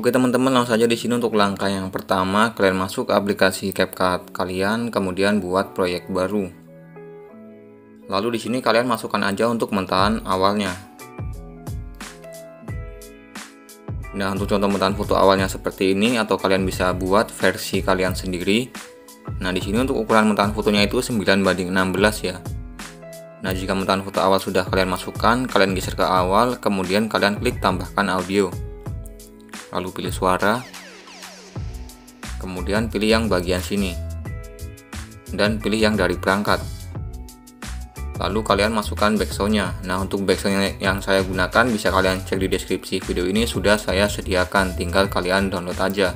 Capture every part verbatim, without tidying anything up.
Oke teman-teman, langsung saja di sini untuk langkah yang pertama, kalian masuk ke aplikasi CapCut kalian, kemudian buat proyek baru. Lalu di sini kalian masukkan aja untuk mentahan awalnya. Nah, untuk contoh mentahan foto awalnya seperti ini, atau kalian bisa buat versi kalian sendiri. Nah, di sini untuk ukuran mentahan fotonya itu sembilan banding enam belas ya. Nah, jika mentahan foto awal sudah kalian masukkan, kalian geser ke awal, kemudian kalian klik tambahkan audio. Lalu pilih suara, kemudian pilih yang bagian sini, dan pilih yang dari perangkat. Lalu kalian masukkan backsoundnya. Nah, untuk backsound yang saya gunakan bisa kalian cek di deskripsi video ini, sudah saya sediakan, tinggal kalian download aja.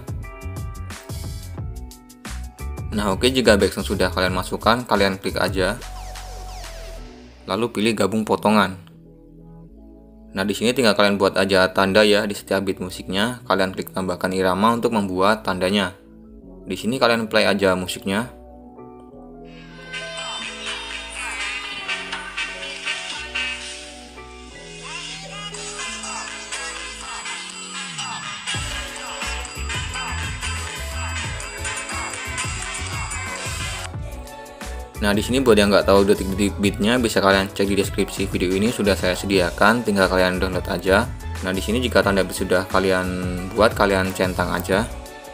Nah, oke, jika backsound sudah kalian masukkan, kalian klik aja, lalu pilih gabung potongan. Nah, di sini tinggal kalian buat aja tanda ya di setiap beat musiknya. Kalian klik tambahkan irama untuk membuat tandanya. Di sini kalian play aja musiknya. Nah, di sini buat yang nggak tahu detik-detik beatnya bisa kalian cek di deskripsi video ini, sudah saya sediakan, tinggal kalian download aja. Nah, di sini jika tanda beat sudah kalian buat, kalian centang aja.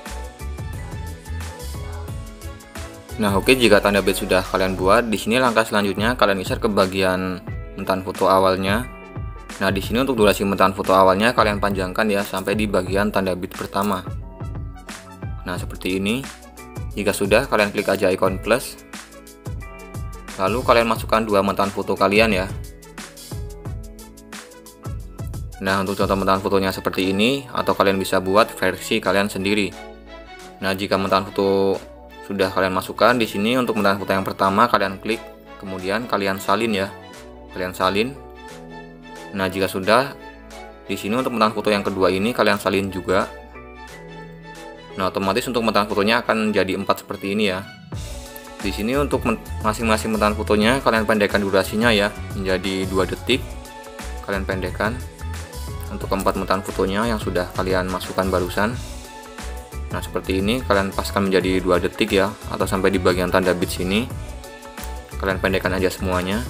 Nah, oke, jika tanda beat sudah kalian buat, di sini langkah selanjutnya kalian geser ke bagian mentahan foto awalnya. Nah, di sini untuk durasi mentahan foto awalnya kalian panjangkan ya sampai di bagian tanda beat pertama. Nah, seperti ini. Jika sudah, kalian klik aja ikon plus. Lalu kalian masukkan dua mentahan foto kalian ya. Nah, untuk contoh mentahan fotonya seperti ini, atau kalian bisa buat versi kalian sendiri. Nah, jika mentahan foto sudah kalian masukkan, di sini untuk mentahan foto yang pertama kalian klik, kemudian kalian salin ya. Kalian salin. Nah, jika sudah, di sini untuk mentahan foto yang kedua ini kalian salin juga. Nah, otomatis untuk mentahan fotonya akan jadi empat seperti ini ya. Di sini untuk masing-masing mentahan fotonya kalian pendekkan durasinya ya menjadi dua detik. Kalian pendekkan untuk keempat mentahan fotonya yang sudah kalian masukkan barusan. Nah, seperti ini kalian paskan menjadi dua detik ya, atau sampai di bagian tanda beat sini. Kalian pendekkan aja semuanya.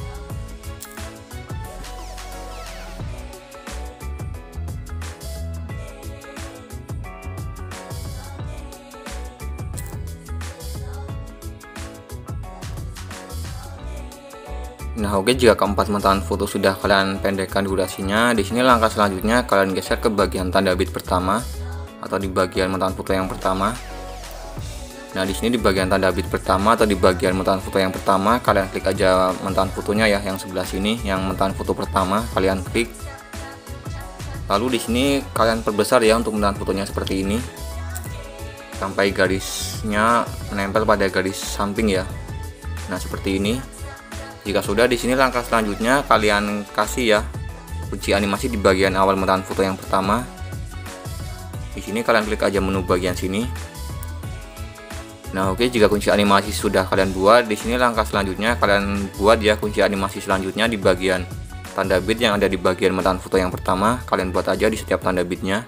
Nah, oke, jika keempat mentahan foto sudah kalian pendekkan durasinya, di sini langkah selanjutnya kalian geser ke bagian tanda beat pertama atau di bagian mentahan foto yang pertama. Nah, di sini di bagian tanda beat pertama atau di bagian mentahan foto yang pertama kalian klik aja mentahan fotonya ya, yang sebelah sini, yang mentahan foto pertama kalian klik. Lalu di sini kalian perbesar ya untuk mentahan fotonya seperti ini sampai garisnya menempel pada garis samping ya. Nah, seperti ini. Jika sudah, di sini langkah selanjutnya kalian kasih ya kunci animasi di bagian awal mentahan foto yang pertama. Di sini kalian klik aja menu bagian sini. Nah, oke, jika kunci animasi sudah kalian buat, di sini langkah selanjutnya kalian buat ya kunci animasi selanjutnya di bagian tanda beat yang ada di bagian mentahan foto yang pertama. Kalian buat aja di setiap tanda beatnya.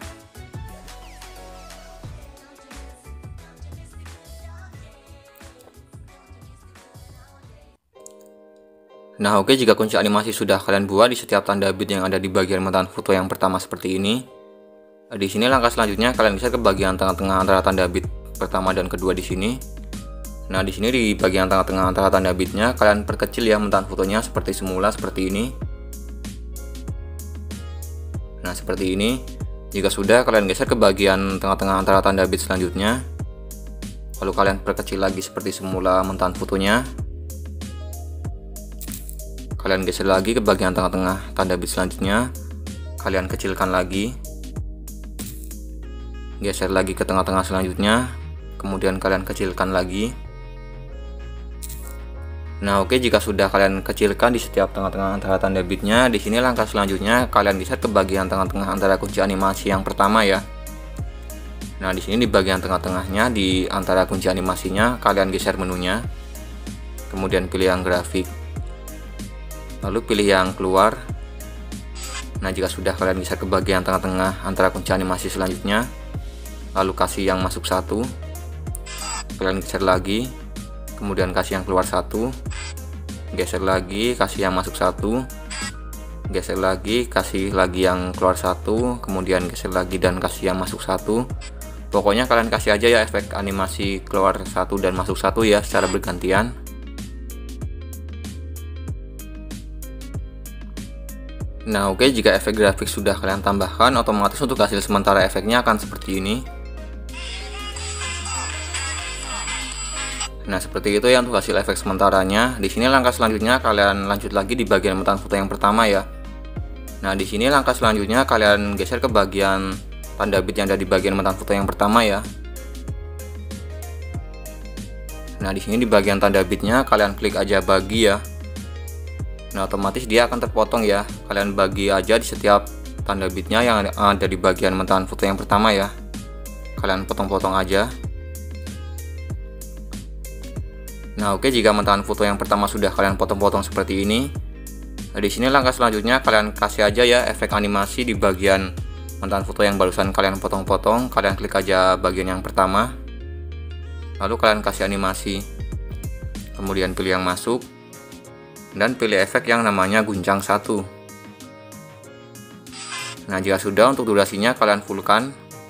Nah, oke, jika kunci animasi sudah kalian buat di setiap tanda beat yang ada di bagian mentahan foto yang pertama seperti ini. Di sini langkah selanjutnya kalian geser ke bagian tengah-tengah antara tanda beat pertama dan kedua di sini. Nah, di sini di bagian tengah-tengah antara tanda beatnya kalian perkecil ya mentahan fotonya seperti semula seperti ini. Nah, seperti ini. Jika sudah, kalian geser ke bagian tengah-tengah antara tanda beat selanjutnya. Lalu kalian perkecil lagi seperti semula mentahan fotonya. Kalian geser lagi ke bagian tengah-tengah tanda beat selanjutnya. Kalian kecilkan lagi. Geser lagi ke tengah-tengah selanjutnya. Kemudian kalian kecilkan lagi. Nah, oke, jika sudah kalian kecilkan di setiap tengah-tengah antara tanda beatnya, di sini langkah selanjutnya kalian geser ke bagian tengah-tengah antara kunci animasi yang pertama ya. Nah, di sini di bagian tengah-tengahnya di antara kunci animasinya kalian geser menunya. Kemudian pilih yang grafik. Lalu pilih yang keluar. Nah, jika sudah, kalian geser ke bagian tengah-tengah antara kunci animasi selanjutnya. lalu kasih yang masuk satu, kalian geser lagi, kemudian kasih yang keluar satu, geser lagi, kasih yang masuk satu, geser lagi, kasih lagi yang keluar satu, kemudian geser lagi dan kasih yang masuk satu. Pokoknya kalian kasih aja ya efek animasi keluar satu dan masuk satu ya secara bergantian. Nah oke, jika efek grafik sudah kalian tambahkan, otomatis untuk hasil sementara efeknya akan seperti ini. Nah seperti itu ya untuk hasil efek sementaranya. Di sini langkah selanjutnya kalian lanjut lagi di bagian metaan foto yang pertama ya. Nah di sini langkah selanjutnya kalian geser ke bagian tanda bit yang ada di bagian metaan foto yang pertama ya. Nah di sini di bagian tanda bitnya kalian klik aja bagi ya. Nah otomatis dia akan terpotong ya. Kalian bagi aja di setiap tanda bitnya yang ada di bagian metaan foto yang pertama ya. Kalian potong-potong aja. Nah oke, jika metaan foto yang pertama sudah kalian potong-potong seperti ini, nah, di sini langkah selanjutnya kalian kasih aja ya efek animasi di bagian metaan foto yang barusan kalian potong-potong. Kalian klik aja bagian yang pertama, lalu kalian kasih animasi, kemudian pilih yang masuk, dan pilih efek yang namanya guncang satu. Nah jika sudah, untuk durasinya kalian fullkan,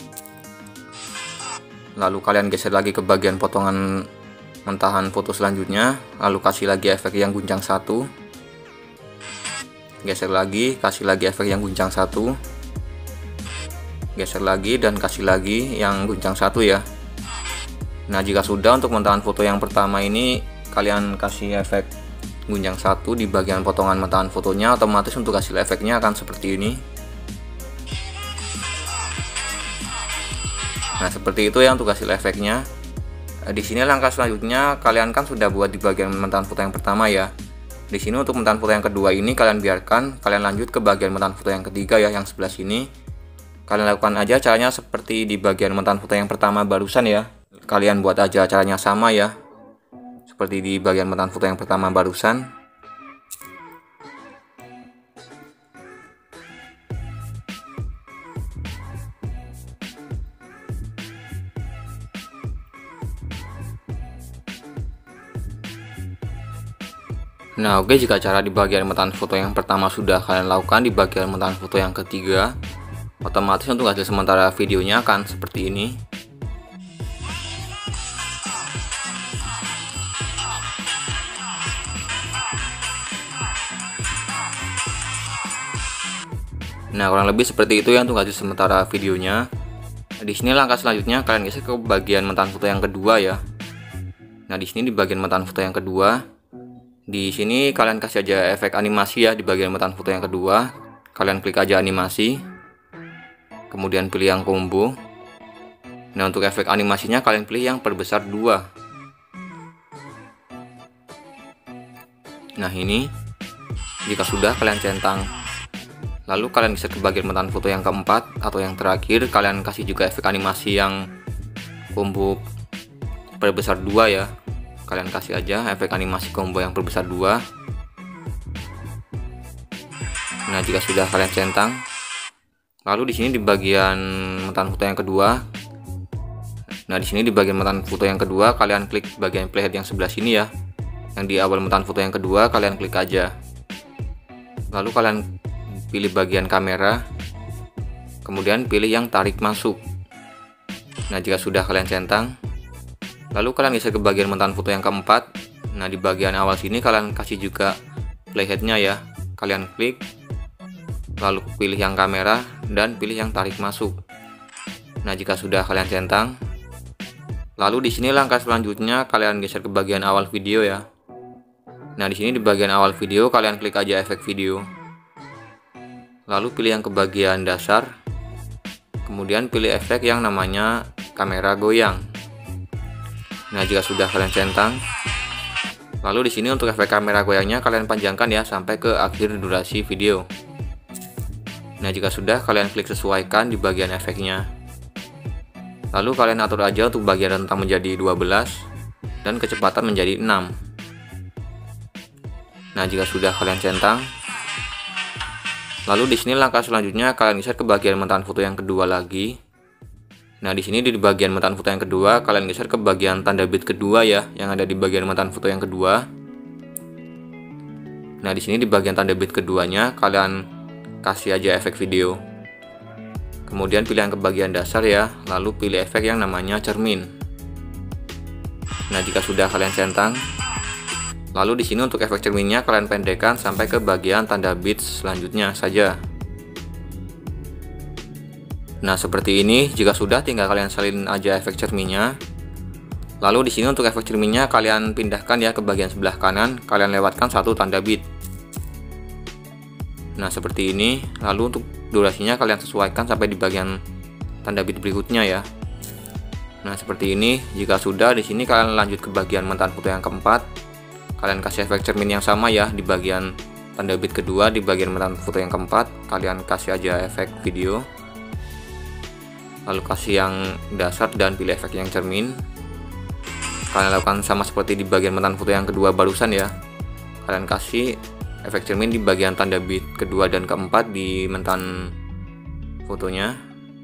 lalu kalian geser lagi ke bagian potongan mentahan foto selanjutnya, lalu kasih lagi efek yang guncang satu, geser lagi, kasih lagi efek yang guncang satu, geser lagi dan kasih lagi yang guncang satu ya. Nah jika sudah, untuk mentahan foto yang pertama ini kalian kasih efek guncang satu di bagian potongan mentahan fotonya, otomatis untuk hasil efeknya akan seperti ini. Nah seperti itu ya untuk hasil efeknya. Di sini langkah selanjutnya kalian kan sudah buat di bagian mentahan foto yang pertama ya. Di sini untuk mentahan foto yang kedua ini kalian biarkan, kalian lanjut ke bagian mentahan foto yang ketiga ya, yang sebelah sini. Kalian lakukan aja caranya seperti di bagian mentahan foto yang pertama barusan ya. Kalian buat aja caranya sama ya, seperti di bagian mentahan foto yang pertama barusan. Nah oke, jika cara di bagian mentahan foto yang pertama sudah kalian lakukan di bagian mentahan foto yang ketiga, otomatis untuk hasil sementara videonya akan seperti ini. Nah kurang lebih seperti itu ya untuk hasil sementara videonya. Di sini langkah selanjutnya kalian geser ke bagian mentahan foto yang kedua ya. Nah di sini di bagian mentahan foto yang kedua, di sini kalian kasih aja efek animasi ya di bagian mentahan foto yang kedua. Kalian klik aja animasi, kemudian pilih yang combo. Nah untuk efek animasinya kalian pilih yang perbesar dua. Nah ini, jika sudah kalian centang, lalu kalian bisa ke bagian mentahan foto yang keempat atau yang terakhir, kalian kasih juga efek animasi yang combo perbesar dua ya. Kalian kasih aja efek animasi combo yang perbesar dua. Nah jika sudah kalian centang, lalu di sini di bagian mentahan foto yang kedua, nah di sini di bagian mentahan foto yang kedua kalian klik bagian playhead yang sebelah sini ya, yang di awal mentahan foto yang kedua kalian klik aja, lalu kalian pilih bagian kamera, kemudian pilih yang tarik masuk. Nah jika sudah kalian centang, lalu kalian geser ke bagian mentahan foto yang keempat. Nah di bagian awal sini kalian kasih juga playheadnya ya. Kalian klik, lalu pilih yang kamera dan pilih yang tarik masuk. Nah jika sudah kalian centang, lalu di sini langkah selanjutnya kalian geser ke bagian awal video ya. Nah di sini di bagian awal video kalian klik aja efek video, lalu pilih yang ke bagian dasar, kemudian pilih efek yang namanya kamera goyang. Nah jika sudah kalian centang, lalu di sini untuk efek kamera goyangnya kalian panjangkan ya sampai ke akhir durasi video. Nah jika sudah kalian klik sesuaikan di bagian efeknya, lalu kalian atur aja untuk bagian rentang menjadi dua belas dan kecepatan menjadi enam. Nah jika sudah kalian centang, lalu di sini langkah selanjutnya kalian geser ke bagian mentahan foto yang kedua lagi. Nah, di sini di bagian metaan foto yang kedua, kalian geser ke bagian tanda bit kedua ya, yang ada di bagian metaan foto yang kedua. Nah, di sini di bagian tanda bit keduanya, kalian kasih aja efek video. Kemudian pilih yang ke bagian dasar ya, lalu pilih efek yang namanya cermin. Nah, jika sudah kalian centang, lalu di sini untuk efek cerminnya kalian pendekkan sampai ke bagian tanda bit selanjutnya saja. Nah, seperti ini. Jika sudah, tinggal kalian salin aja efek cerminnya. Lalu di sini untuk efek cerminnya kalian pindahkan ya ke bagian sebelah kanan, kalian lewatkan satu tanda bit. Nah, seperti ini. Lalu untuk durasinya kalian sesuaikan sampai di bagian tanda bit berikutnya ya. Nah, seperti ini. Jika sudah, di sini kalian lanjut ke bagian metaan foto yang keempat. Kalian kasih efek cermin yang sama ya di bagian tanda bit kedua, di bagian metaan foto yang keempat kalian kasih aja efek video. Lalu kasih yang dasar dan pilih efek yang cermin. Kalian lakukan sama seperti di bagian metaan foto yang kedua barusan ya. Kalian kasih efek cermin di bagian tanda bit kedua dan keempat di metaan fotonya.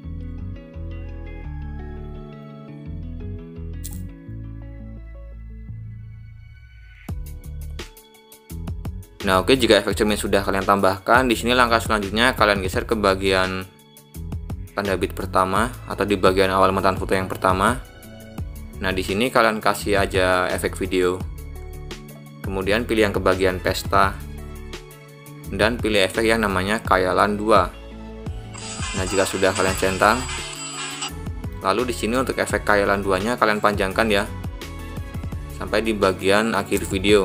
Nah, oke, jika efek cermin sudah kalian tambahkan, di sini langkah selanjutnya kalian geser ke bagian tanda bit pertama atau di bagian awal metaan foto yang pertama. Nah, di sini kalian kasih aja efek video. Kemudian pilih yang ke bagian pesta dan pilih efek yang namanya khayalan dua. Nah, jika sudah kalian centang, lalu di sini untuk efek khayalan dua-nya kalian panjangkan ya sampai di bagian akhir video.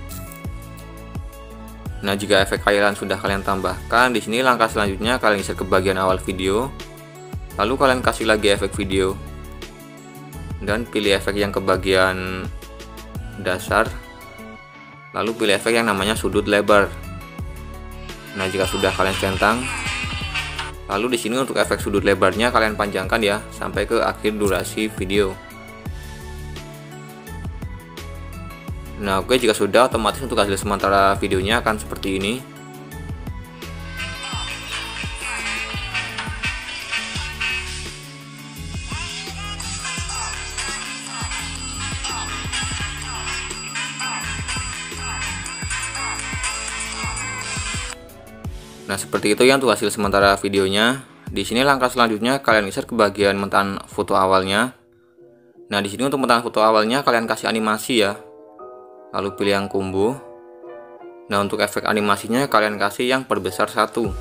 Nah, jika efek khayalan sudah kalian tambahkan, di sini langkah selanjutnya kalian geser ke bagian awal video. Lalu kalian kasih lagi efek video dan pilih efek yang ke bagian dasar. Lalu pilih efek yang namanya sudut lebar. Nah, jika sudah kalian centang, lalu di sini untuk efek sudut lebarnya kalian panjangkan ya sampai ke akhir durasi video. Nah, oke, jika sudah, otomatis untuk hasil sementara videonya akan seperti ini. Nah, seperti itu ya untuk hasil sementara videonya. Di sini langkah selanjutnya kalian geser ke bagian metaan foto awalnya. Nah, di sini untuk metaan foto awalnya kalian kasih animasi ya. Lalu pilih yang combo. Nah, untuk efek animasinya kalian kasih yang perbesar satu.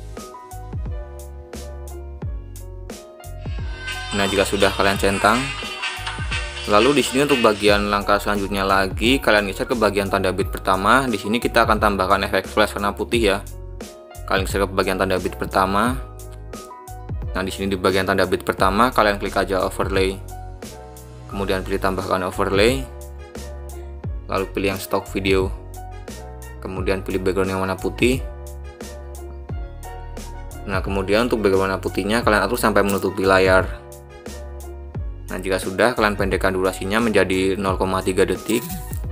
Nah, jika sudah kalian centang, lalu di sini untuk bagian langkah selanjutnya lagi kalian geser ke bagian tanda bit pertama. Di sini kita akan tambahkan efek flash warna putih ya. Kalian geser ke bagian tanda bit pertama. Nah, di sini di bagian tanda bit pertama kalian klik aja overlay. Kemudian pilih tambahkan overlay. Lalu pilih yang stock video. Kemudian pilih background yang warna putih. Nah, kemudian untuk background warna putihnya kalian atur sampai menutupi layar. Nah, jika sudah kalian pendekkan durasinya menjadi nol koma tiga detik.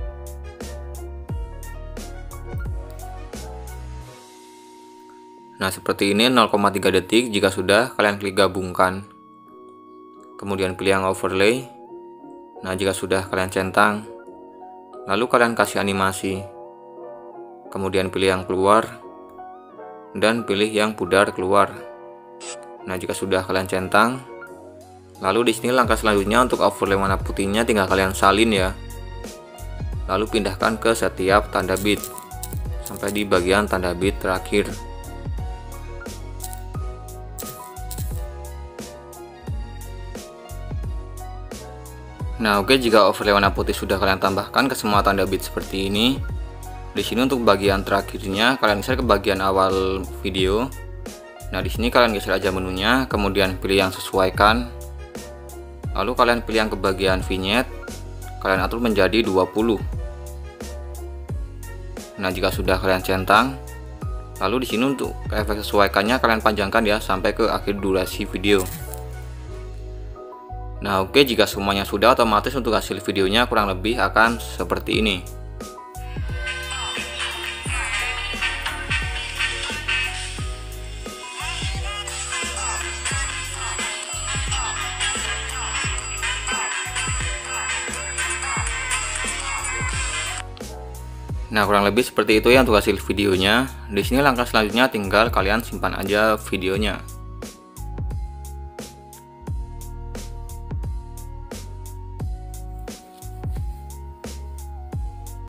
Nah, seperti ini nol koma tiga detik. Jika sudah, kalian klik gabungkan. Kemudian pilih yang overlay. Nah, jika sudah kalian centang, lalu kalian kasih animasi. Kemudian pilih yang keluar dan pilih yang pudar keluar. Nah, jika sudah kalian centang, lalu di sini langkah selanjutnya untuk overlay warna putihnya tinggal kalian salin ya. Lalu pindahkan ke setiap tanda bit sampai di bagian tanda bit terakhir. Nah, oke, jika overlay warna putih sudah kalian tambahkan ke semua tanda bit seperti ini. Di sini untuk bagian terakhirnya kalian geser ke bagian awal video. Nah, di sini kalian geser aja menunya, kemudian pilih yang sesuaikan. Lalu kalian pilih yang ke bagian vignette. Kalian atur menjadi dua puluh. Nah, jika sudah kalian centang, lalu di sini untuk efek sesuaikannya kalian panjangkan ya sampai ke akhir durasi video. Nah, oke, jika semuanya sudah, otomatis untuk hasil videonya kurang lebih akan seperti ini. Nah, kurang lebih seperti itu ya untuk hasil videonya. Di sini langkah selanjutnya tinggal kalian simpan aja videonya.